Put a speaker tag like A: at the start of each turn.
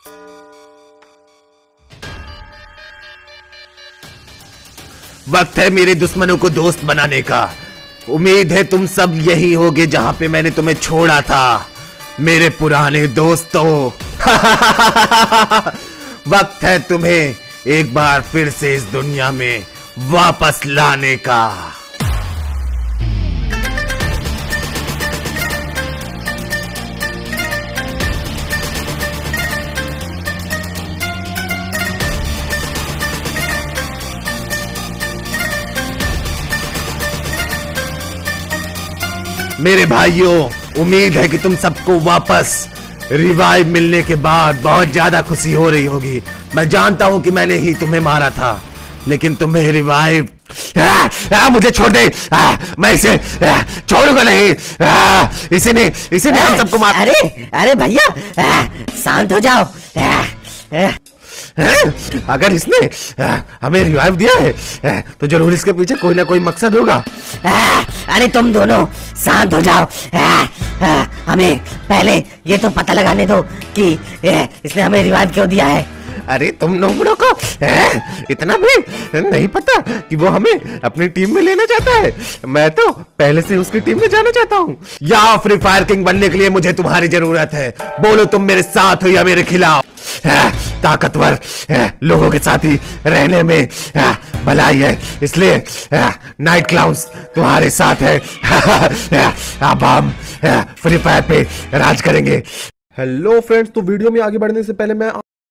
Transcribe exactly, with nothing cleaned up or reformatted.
A: वक्त है मेरे दुश्मनों को दोस्त बनाने का। उम्मीद है तुम सब यही होगे जहां पे मैंने तुम्हें छोड़ा था, मेरे पुराने दोस्तों। वक्त है तुम्हें एक बार फिर से इस दुनिया में वापस लाने का। मेरे भाइयों, उम्मीद है कि तुम सबको वापस रिवाइव मिलने के बाद बहुत ज्यादा खुशी हो रही होगी। मैं जानता हूं कि मैंने ही तुम्हें मारा था, लेकिन तुम्हें रिवाइव आ, आ, मुझे छोड़ दे। आ, मैं इसे आ, छोड़ूंगा नहीं। आ, इसी ने इसी ने हम सबको मार।
B: अरे अरे भैया, शांत हो जाओ। आ, आ,
A: अगर इसने हमें रिवाइव दिया है तो जरूर इसके पीछे कोई ना कोई मकसद होगा।
B: अरे तुम दोनों शांत हो जाओ। हमें पहले ये तो पता लगाने दो कि इसने हमें रिवाइव क्यों दिया है।
A: अरे तुम लोगों को इतना भी नहीं पता कि वो हमें अपनी टीम में लेना चाहता है। मैं तो पहले से उसकी टीम में जाना चाहता हूँ। या फ्री फायर किंग बनने के लिए मुझे तुम्हारी जरूरत है। बोलो तुम मेरे साथ हो या मेरे खिलाफ। ताकतवर लोगों के साथ ही रहने में भलाई है, इसलिए नाइट क्लाउन्स तुम्हारे साथ है। अब हम फ्री फायर पे राज करेंगे।
C: हेलो फ्रेंड्स, तो वीडियो में आगे बढ़ने से पहले मैं